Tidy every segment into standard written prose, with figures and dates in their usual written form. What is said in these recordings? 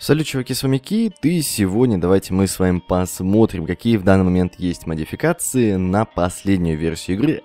Салют, чуваки, с вами Кит, и сегодня давайте мы с вами посмотрим, какие в данный момент есть модификации на последнюю версию игры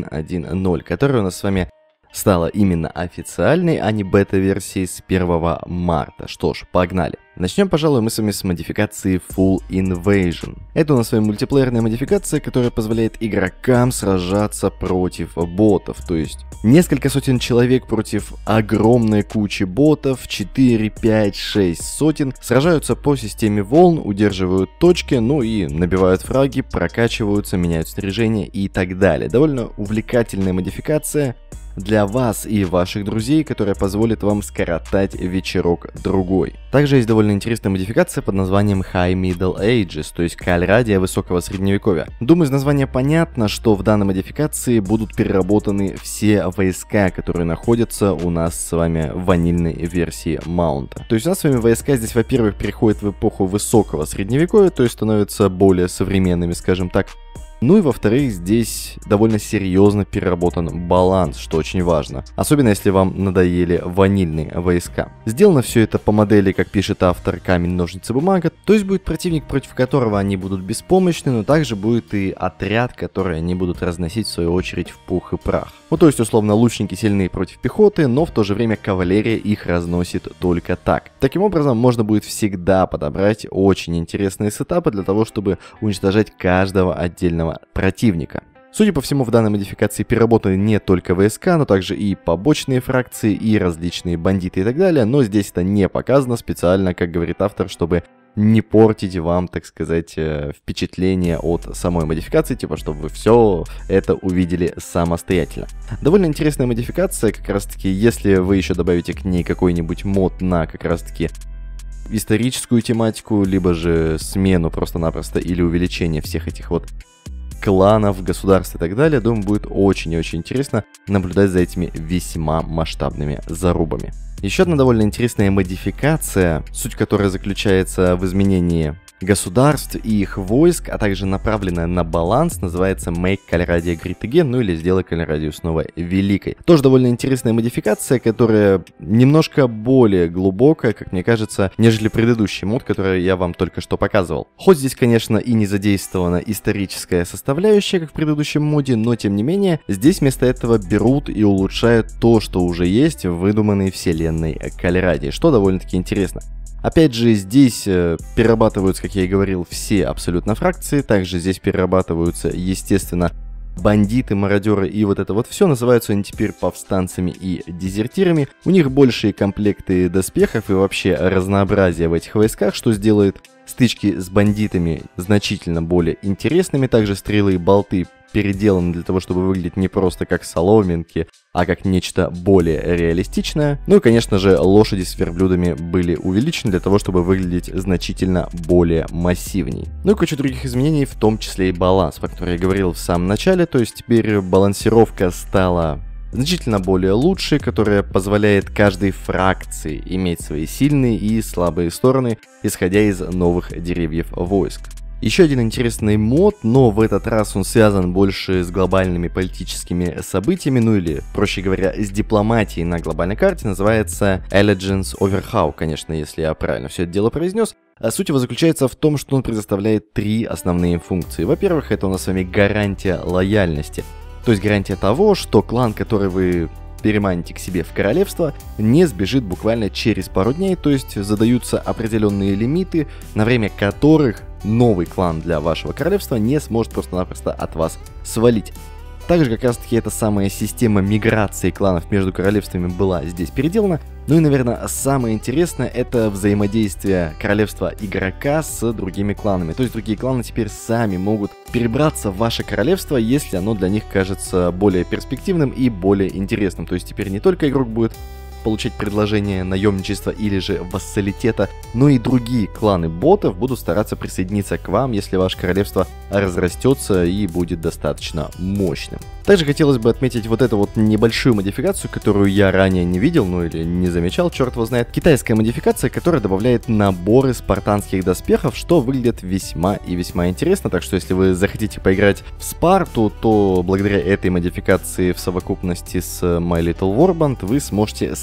1.1.0, которая у нас с вами стала именно официальной, а не бета-версией с 1 марта. Что ж, погнали. Начнем, пожалуй, мы с вами с модификации Full Invasion. Это у нас с вами мультиплеерная модификация, которая позволяет игрокам сражаться против ботов. То есть несколько сотен человек против огромной кучи ботов, 4, 5, 6 сотен, сражаются по системе волн, удерживают точки, ну и набивают фраги, прокачиваются, меняют снаряжение и так далее. Довольно увлекательная модификация для вас и ваших друзей, которая позволит вам скоротать вечерок-другой. Также есть довольно интересная модификация под названием High Middle Ages, то есть кальрадия высокого средневековья. Думаю, из названия понятно, что в данной модификации будут переработаны все войска, которые находятся у нас с вами в ванильной версии маунта. То есть у нас с вами войска здесь, во-первых, переходят в эпоху высокого средневековья, то есть становятся более современными, скажем так. Ну и во-вторых, здесь довольно серьезно переработан баланс, что очень важно. Особенно если вам надоели ванильные войска. Сделано все это по модели, как пишет автор, камень, ножницы, бумага. То есть будет противник, против которого они будут беспомощны, но также будет и отряд, который они будут разносить в свою очередь в пух и прах. Ну то есть условно лучники сильны против пехоты, но в то же время кавалерия их разносит только так. Таким образом можно будет всегда подобрать очень интересные сетапы для того, чтобы уничтожать каждого отдельного противника. Судя по всему, в данной модификации переработаны не только войска, но также и побочные фракции, и различные бандиты и так далее, но здесь это не показано специально, как говорит автор, чтобы не портить вам, так сказать, впечатление от самой модификации, типа, чтобы вы все это увидели самостоятельно. Довольно интересная модификация, как раз таки, если вы еще добавите к ней какой-нибудь мод на как раз таки историческую тематику, либо же смену просто-напросто или увеличение всех этих вот кланов, государств и так далее, думаю, будет очень и очень интересно наблюдать за этими весьма масштабными зарубами. Еще одна довольно интересная модификация, суть которой заключается в изменении государств и их войск, а также направленная на баланс, называется Make Calradia Great Again, ну или сделай Calradia снова великой. Тоже довольно интересная модификация, которая немножко более глубокая, как мне кажется, нежели предыдущий мод, который я вам только что показывал. Хоть здесь, конечно, и не задействована историческая составляющая, как в предыдущем моде, но тем не менее, здесь вместо этого берут и улучшают то, что уже есть в выдуманной вселенной Calradia, что довольно-таки интересно. Опять же, здесь перерабатываются, как я и говорил, все абсолютно фракции. Также здесь перерабатываются, естественно, бандиты, мародеры и вот это вот все. Называются они теперь повстанцами и дезертирами. У них большие комплекты доспехов и вообще разнообразие в этих войсках, что сделает стычки с бандитами значительно более интересными. Также стрелы и болты переделаны для того, чтобы выглядеть не просто как соломинки, а как нечто более реалистичное. Ну и, конечно же, лошади с верблюдами были увеличены для того, чтобы выглядеть значительно более массивней. Ну и куча других изменений, в том числе и баланс, про который я говорил в самом начале. То есть теперь балансировка стала значительно более лучшей, которая позволяет каждой фракции иметь свои сильные и слабые стороны, исходя из новых деревьев войск. Еще один интересный мод, но в этот раз он связан больше с глобальными политическими событиями, ну или, проще говоря, с дипломатией на глобальной карте, называется Allegiance Overhaul, конечно, если я правильно все это дело произнес. Суть его заключается в том, что он предоставляет три основные функции. Во-первых, это у нас с вами гарантия лояльности, то есть гарантия того, что клан, который вы переманите к себе в королевство, не сбежит буквально через пару дней, то есть задаются определенные лимиты, на время которых новый клан для вашего королевства не сможет просто-напросто от вас свалить. Также как раз таки эта самая система миграции кланов между королевствами была здесь переделана. Ну и, наверное, самое интересное — это взаимодействие королевства игрока с другими кланами. То есть другие кланы теперь сами могут перебраться в ваше королевство, если оно для них кажется более перспективным и более интересным. То есть теперь не только игрок будет получать предложение наемничества или же вассалитета, но и другие кланы ботов будут стараться присоединиться к вам, если ваше королевство разрастется и будет достаточно мощным. Также хотелось бы отметить вот эту вот небольшую модификацию, которую я ранее не видел, ну или не замечал, черт его знает. Китайская модификация, которая добавляет наборы спартанских доспехов, что выглядит весьма и весьма интересно. Так что если вы захотите поиграть в Спарту, то благодаря этой модификации в совокупности с My Little Warband вы сможете создать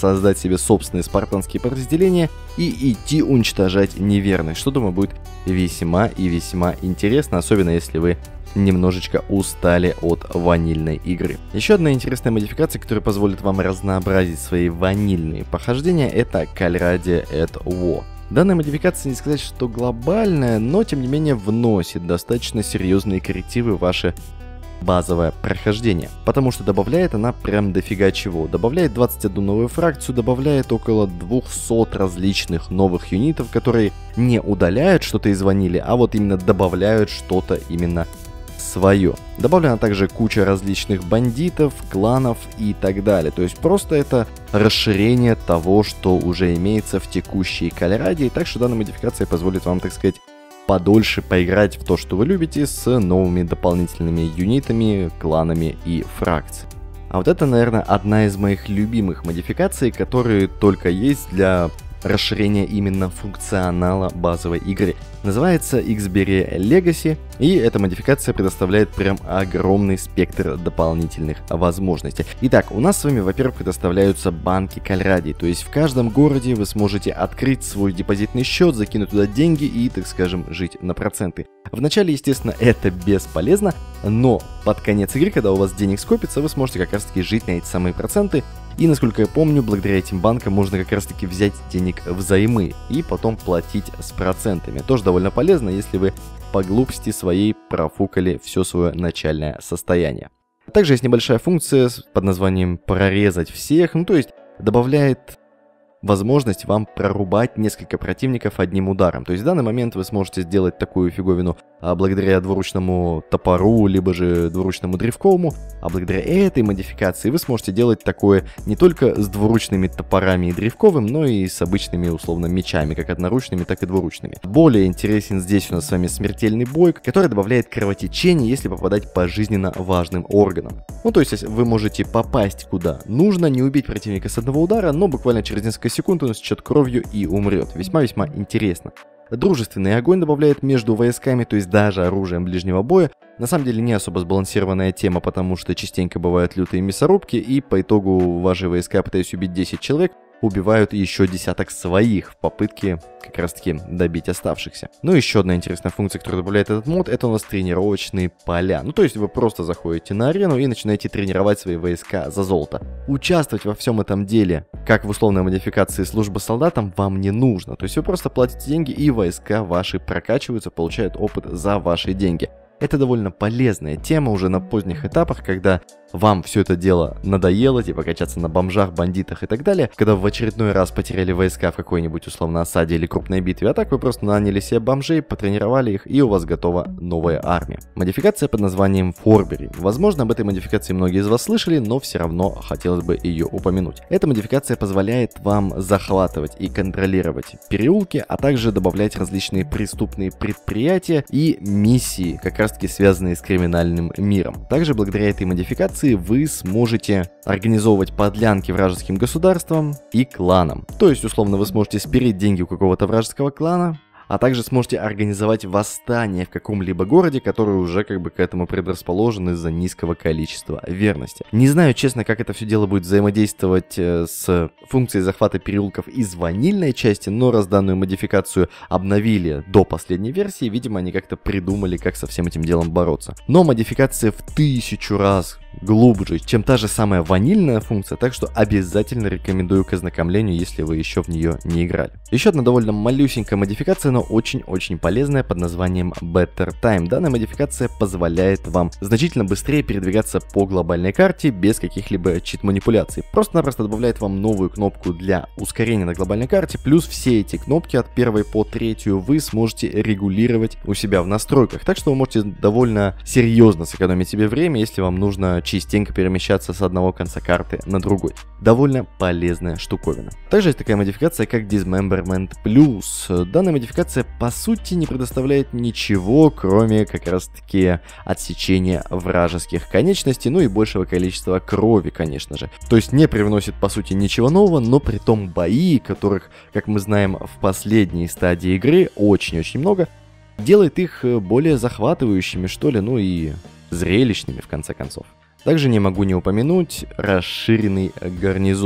создать себе собственные спартанские подразделения и идти уничтожать неверных, что, думаю, будет весьма и весьма интересно, особенно если вы немножечко устали от ванильной игры. Еще одна интересная модификация, которая позволит вам разнообразить свои ванильные похождения, это Callradi at War. Данная модификация, не сказать, что глобальная, но тем не менее вносит достаточно серьезные коррективы в ваше базовое прохождение, потому что добавляет она прям дофига чего. Добавляет 21 новую фракцию, добавляет около 200 различных новых юнитов, которые не удаляют что-то из ванили, а вот именно добавляют что-то именно свое. Добавлена также куча различных бандитов, кланов и так далее. То есть просто это расширение того, что уже имеется в текущей Callradi. Так что данная модификация позволит вам, так сказать, подольше поиграть в то, что вы любите, с новыми дополнительными юнитами, кланами и фракциями. А вот это, наверное, одна из моих любимых модификаций, которые только есть для расширения именно функционала базовой игры. Называется Xberry Legacy, и эта модификация предоставляет прям огромный спектр дополнительных возможностей. Итак, у нас с вами, во-первых, предоставляются банки Callradi, то есть в каждом городе вы сможете открыть свой депозитный счет, закинуть туда деньги и, так скажем, жить на проценты. Вначале, естественно, это бесполезно, но под конец игры, когда у вас денег скопится, вы сможете как раз таки жить на эти самые проценты. И, насколько я помню, благодаря этим банкам можно как раз таки взять денег взаймы и потом платить с процентами. Тоже довольно полезно, если вы по глупости своей профукали все свое начальное состояние. Также есть небольшая функция под названием «прорезать всех», то есть добавляет возможность вам прорубать несколько противников одним ударом. То есть в данный момент вы сможете сделать такую фиговину благодаря двуручному топору, либо же двуручному древковому, а благодаря этой модификации вы сможете делать такое не только с двуручными топорами и древковым, но и с обычными, условно, мечами, как одноручными, так и двуручными. Более интересен здесь у нас с вами смертельный бой, который добавляет кровотечение, если попадать по жизненно важным органам. То есть вы можете попасть куда нужно, не убить противника с одного удара, но буквально через несколько секунд он истечет кровью и умрет. Весьма-весьма интересно. Дружественный огонь добавляет между войсками, то есть даже оружием ближнего боя. На самом деле не особо сбалансированная тема, потому что частенько бывают лютые мясорубки, и по итогу ваши войска, пытаясь убить 10 человек, убивают еще десяток своих в попытке как раз таки добить оставшихся. Еще одна интересная функция, которая добавляет этот мод, это у нас тренировочные поля. То есть вы просто заходите на арену и начинаете тренировать свои войска за золото. Участвовать во всем этом деле, как в условной модификации служба солдатам, вам не нужно. То есть вы просто платите деньги, и войска ваши прокачиваются, получают опыт за ваши деньги. Это довольно полезная тема уже на поздних этапах, когда вам все это дело надоело, типа качаться на бомжах, бандитах и так далее, когда вы в очередной раз потеряли войска в какой-нибудь условно осаде или крупной битве, а так вы просто наняли себе бомжей, потренировали их, и у вас готова новая армия. Модификация под названием Forbury. Возможно, об этой модификации многие из вас слышали, но все равно хотелось бы ее упомянуть. Эта модификация позволяет вам захватывать и контролировать переулки, а также добавлять различные преступные предприятия и миссии, как раз таки связанные с криминальным миром. Также благодаря этой модификации вы сможете организовывать подлянки вражеским государствам и кланам. То есть, условно, вы сможете спереть деньги у какого-то вражеского клана, а также сможете организовать восстание в каком-либо городе, который уже как бы к этому предрасположен из-за низкого количества верности. Не знаю, честно, как это все дело будет взаимодействовать с функцией захвата переулков из ванильной части, но раз данную модификацию обновили до последней версии, видимо, они как-то придумали, как со всем этим делом бороться. Но модификация в 1000 раз глубже, чем та же самая ванильная функция, так что обязательно рекомендую к ознакомлению, если вы еще в нее не играли. Еще одна довольно малюсенькая модификация, но очень-очень полезная, под названием Better Time. Данная модификация позволяет вам значительно быстрее передвигаться по глобальной карте без каких-либо чит-манипуляций. Просто-напросто добавляет вам новую кнопку для ускорения на глобальной карте, плюс все эти кнопки от 1 по 3 вы сможете регулировать у себя в настройках, так что вы можете довольно серьезно сэкономить себе время, если вам нужно частенько перемещаться с одного конца карты на другой. Довольно полезная штуковина. Также есть такая модификация, как Dismemberment Plus. Данная модификация по сути не предоставляет ничего, кроме как раз таки отсечения вражеских конечностей, и большего количества крови, конечно же. То есть не привносит по сути ничего нового, но при том бои, которых, как мы знаем, в последней стадии игры очень-очень много, делает их более захватывающими, что ли, и зрелищными в конце концов. Также не могу не упомянуть расширенный гарнизон.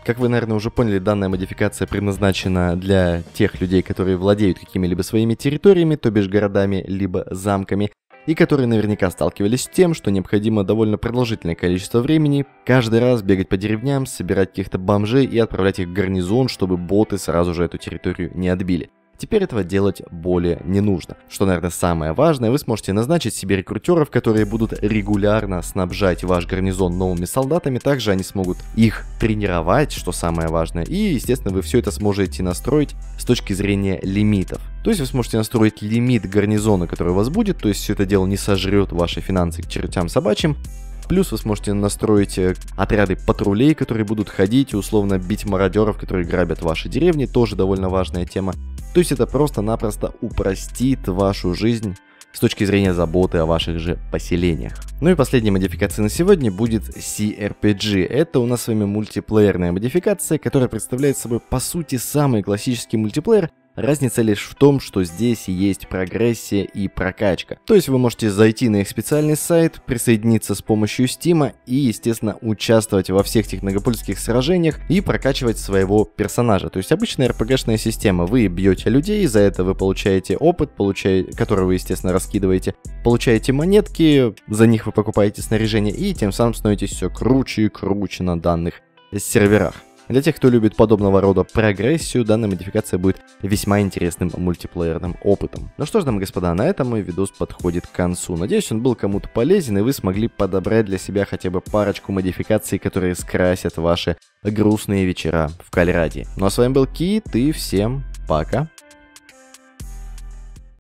Как вы, наверное, уже поняли, данная модификация предназначена для тех людей, которые владеют какими-либо своими территориями, то бишь городами, либо замками, и которые наверняка сталкивались с тем, что необходимо довольно продолжительное количество времени каждый раз бегать по деревням, собирать каких-то бомжей и отправлять их в гарнизон, чтобы боты сразу же эту территорию не отбили. Теперь этого делать более не нужно. Что, наверное, самое важное, вы сможете назначить себе рекрутеров, которые будут регулярно снабжать ваш гарнизон новыми солдатами. Также они смогут их тренировать, что самое важное. И, естественно, вы все это сможете настроить с точки зрения лимитов. То есть вы сможете настроить лимит гарнизона, который у вас будет, то есть все это дело не сожрет ваши финансы к чертям собачьим. Плюс вы сможете настроить отряды патрулей, которые будут ходить и условно бить мародеров, которые грабят ваши деревни, тоже довольно важная тема. То есть это просто-напросто упростит вашу жизнь с точки зрения заботы о ваших же поселениях. Ну и последняя модификация на сегодня будет CRPG. Это у нас с вами мультиплеерная модификация, которая представляет собой по сути самый классический мультиплеер. Разница лишь в том, что здесь есть прогрессия и прокачка. То есть вы можете зайти на их специальный сайт, присоединиться с помощью Steam и, естественно, участвовать во всех этих многопольских сражениях и прокачивать своего персонажа. То есть обычная RPG-шная система. Вы бьете людей, за это вы получаете опыт, который вы, естественно, раскидываете. Получаете монетки, за них вы покупаете снаряжение и тем самым становитесь все круче и круче на данных серверах. Для тех, кто любит подобного рода прогрессию, данная модификация будет весьма интересным мультиплеерным опытом. Ну что ж, дамы и господа, на этом мой видос подходит к концу. Надеюсь, он был кому-то полезен, и вы смогли подобрать для себя хотя бы парочку модификаций, которые скрасят ваши грустные вечера в Кальраде. Ну а с вами был Кит, и всем пока!